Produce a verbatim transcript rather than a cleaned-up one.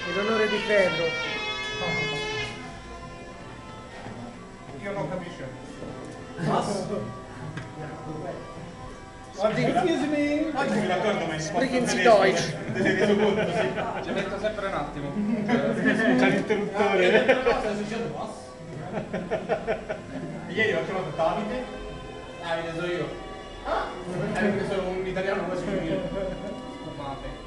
In onore di Pedro. Io non capisco. Excuse me. Oggi mi d'accordo, ma è Sprechen Sie Deutsch. Ti sei reso conto, sì. Ci metto sempre un attimo. C'è l'interruttore. Cosa è successo, boss? Ieri ho chiamato Davide. Davide, so io. Ah? Hai preso un italiano quasi un Scusate.